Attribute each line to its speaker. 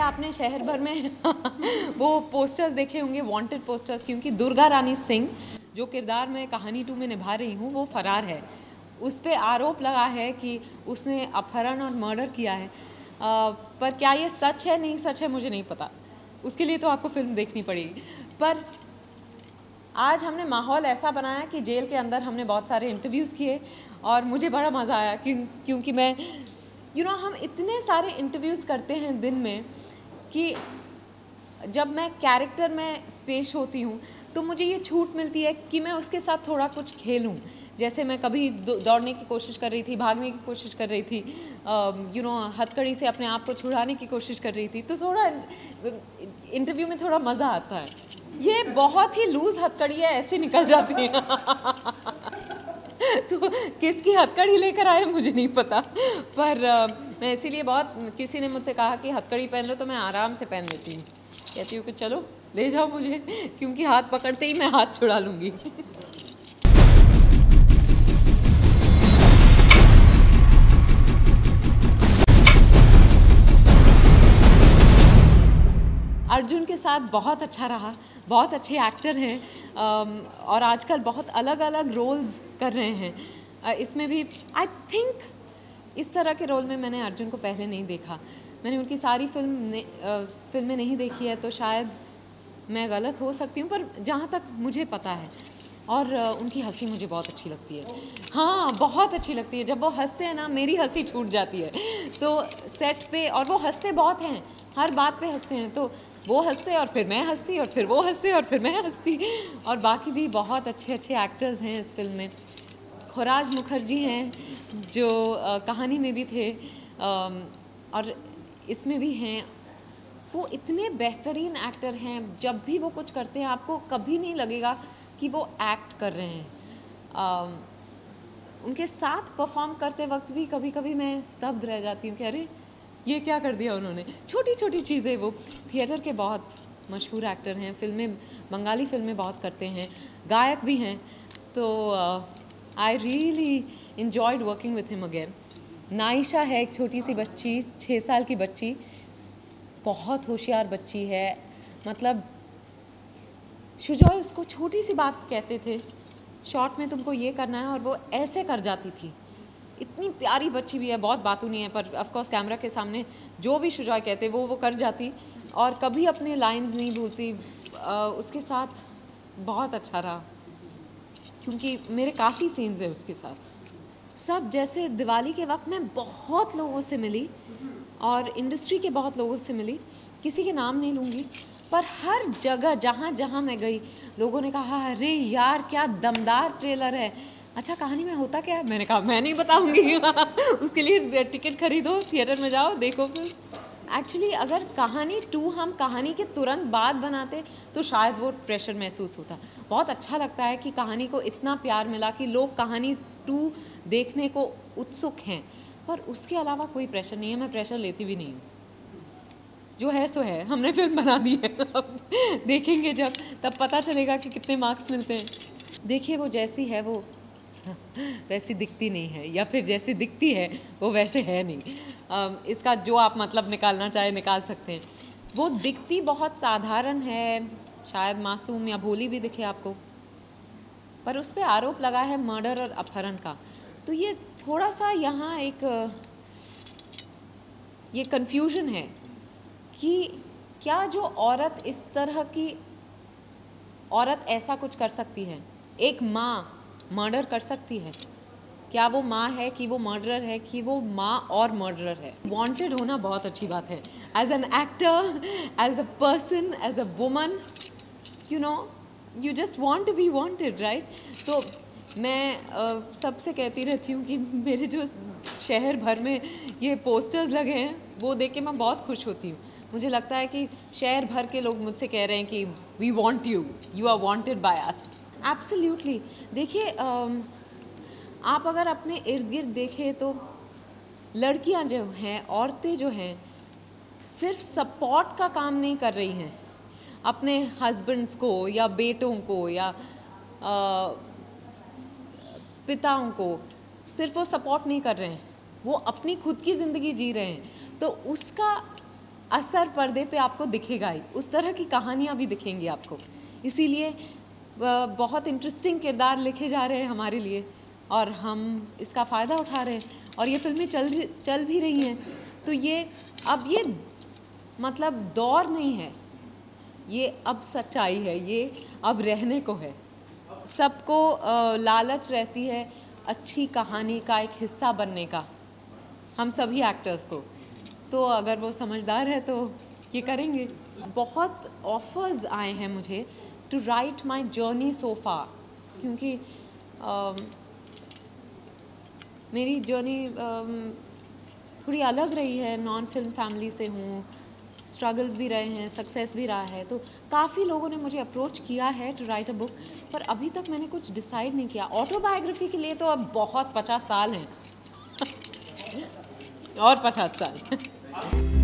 Speaker 1: आपने शहर भर में वो पोस्टर्स देखे होंगे, वांटेड पोस्टर्स, क्योंकि दुर्गा रानी सिंह जो किरदार मैं कहानी 2 में निभा रही हूँ वो फरार है। उस पर आरोप लगा है कि उसने अपहरण और मर्डर किया है, पर क्या ये सच है नहीं सच है मुझे नहीं पता, उसके लिए तो आपको फिल्म देखनी पड़ेगी। पर आज हमने माहौल ऐसा बनाया कि जेल के अंदर हमने बहुत सारे इंटरव्यूज़ किए और मुझे बड़ा मज़ा आया क्योंकि मैं हम इतने सारे इंटरव्यूज़ करते हैं दिन में कि जब मैं कैरेक्टर में पेश होती हूँ तो मुझे ये छूट मिलती है कि मैं उसके साथ थोड़ा कुछ खेलूँ। जैसे मैं कभी दौड़ने की कोशिश कर रही थी, भागने की कोशिश कर रही थी, हथकड़ी से अपने आप को छुड़ाने की कोशिश कर रही थी, तो थोड़ा इंटरव्यू में थोड़ा मज़ा आता है। ये बहुत ही लूज हथकड़ी है, ऐसे निकल जाती है तो किसकी हथकड़ी लेकर आए मुझे नहीं पता, पर मैं इसीलिए किसी ने मुझसे कहा कि हथकड़ी पहन लो तो मैं आराम से पहन लेती हूँ। कहती हूँ कि चलो ले जाओ मुझे, क्योंकि हाथ पकड़ते ही मैं हाथ छुड़ा लूँगी। अर्जुन के साथ बहुत अच्छा रहा, बहुत अच्छे एक्टर हैं और आजकल बहुत अलग अलग रोल्स कर रहे हैं। इसमें भी आई थिंक इस तरह के रोल में मैंने अर्जुन को पहले नहीं देखा। मैंने उनकी सारी फिल्में नहीं देखी है, तो शायद मैं गलत हो सकती हूँ, पर जहाँ तक मुझे पता है, और उनकी हंसी मुझे बहुत अच्छी लगती है। हाँ, बहुत अच्छी लगती है। जब वो हंसते हैं ना, मेरी हंसी छूट जाती है। तो सेट पे, और वो हंसते बहुत हैं, हर बात पे हंसते हैं, तो वो हंसते और फिर मैं हंसती और फिर वो हंसते और फिर मैं हंसती। और बाकी भी बहुत अच्छे अच्छे एक्टर्स हैं इस फिल्म में। खुराज मुखर्जी हैं जो कहानी में भी थे और इसमें भी हैं। वो इतने बेहतरीन एक्टर हैं, जब भी वो कुछ करते हैं आपको कभी नहीं लगेगा कि वो एक्ट कर रहे हैं। उनके साथ परफॉर्म करते वक्त भी कभी कभी मैं स्तब्ध रह जाती हूँ कि अरे ये क्या कर दिया उन्होंने। छोटी छोटी चीज़ें। वो थिएटर के बहुत मशहूर एक्टर हैं, बंगाली फिल्में बहुत करते हैं, गायक भी हैं। तो I really enjoyed working with him again. Naisha है एक छोटी सी बच्ची, 6 साल की बच्ची, बहुत होशियार बच्ची है। मतलब शुजॉय उसको छोटी सी बात कहते थे, शॉर्ट में तुमको ये करना है, और वो ऐसे कर जाती थी। इतनी प्यारी बच्ची भी है, बहुत बातूनी है, पर ऑफ कोर्स कैमरा के सामने जो भी शुजॉय कहते वो कर जाती और कभी अपने लाइंस नहीं भूलती। उसके साथ बहुत अच्छा रहा, क्योंकि मेरे काफ़ी सीन्स हैं उसके साथ। सब जैसे दिवाली के वक्त मैं बहुत लोगों से मिली और इंडस्ट्री के बहुत लोगों से मिली, किसी के नाम नहीं लूँगी, पर हर जगह जहाँ जहाँ मैं गई लोगों ने कहा अरे यार क्या दमदार ट्रेलर है। अच्छा कहानी में होता क्या है? मैंने कहा मैं नहीं बताऊंगी उसके लिए टिकट खरीदो, थिएटर में जाओ, देखो। फिर एक्चुअली अगर कहानी 2 हम कहानी के तुरंत बाद बनाते तो शायद वो प्रेशर महसूस होता। बहुत अच्छा लगता है कि कहानी को इतना प्यार मिला कि लोग कहानी 2 देखने को उत्सुक हैं, पर उसके अलावा कोई प्रेशर नहीं है। मैं प्रेशर लेती भी नहीं हूँ, जो है सो है, हमने फिल्म बना दी है। अब देखेंगे जब, तब पता चलेगा कि कितने मार्क्स मिलते हैं। देखिए वो जैसी है वो वैसी दिखती नहीं है, या फिर जैसी दिखती है वो वैसे है नहीं। इसका जो आप मतलब निकालना चाहे निकाल सकते हैं। वो दिखती बहुत साधारण है, शायद मासूम या भोली भी दिखे आपको, पर उस पर आरोप लगा है मर्डर और अपहरण का। तो ये थोड़ा सा यहाँ ये कन्फ्यूजन है कि क्या जो औरत इस तरह की औरत ऐसा कुछ कर सकती है? एक माँ मर्डर कर सकती है? क्या वो माँ है कि वो मर्डरर है कि वो माँ और मर्डरर है? वांटेड होना बहुत अच्छी बात है। As an actor, as a person, as a woman, you just want to be wanted, right? तो मैं सबसे कहती रहती हूँ कि मेरे जो शहर भर में ये पोस्टर्स लगे हैं वो देख के मैं बहुत खुश होती हूँ। मुझे लगता है कि शहर भर के लोग मुझसे कह रहे हैं कि we want you, you are wanted by us. Absolutely. देखिए आप अगर अपने इर्द गिर्द देखें तो लड़कियां जो हैं, औरतें जो हैं, सिर्फ सपोर्ट का काम नहीं कर रही हैं अपने हस्बैंड्स को या बेटों को या पिताओं को। सिर्फ वो सपोर्ट नहीं कर रहे हैं, वो अपनी खुद की ज़िंदगी जी रहे हैं। तो उसका असर पर्दे पे आपको दिखेगा ही, उस तरह की कहानियाँ भी दिखेंगी आपको। इसीलिए बहुत इंटरेस्टिंग किरदार लिखे जा रहे हैं हमारे लिए और हम इसका फ़ायदा उठा रहे हैं और ये फिल्में चल भी रही हैं। तो ये अब ये मतलब दौर नहीं है, ये अब सच्चाई है, ये अब रहने को है। सबको लालच रहती है अच्छी कहानी का एक हिस्सा बनने का, हम सभी एक्टर्स को। तो अगर वो समझदार है तो ये करेंगे। बहुत ऑफर्स आए हैं मुझे to write my journey so far, क्योंकि मेरी जर्नी थोड़ी अलग रही है, नॉन फिल्म फैमिली से हूँ, स्ट्रगल्स भी रहे हैं, सक्सेस भी रहा है। तो काफ़ी लोगों ने मुझे अप्रोच किया है टू राइट अ बुक, पर अभी तक मैंने कुछ डिसाइड नहीं किया। ऑटोबायोग्राफी के लिए तो अब बहुत 50 साल हैं और 50 साल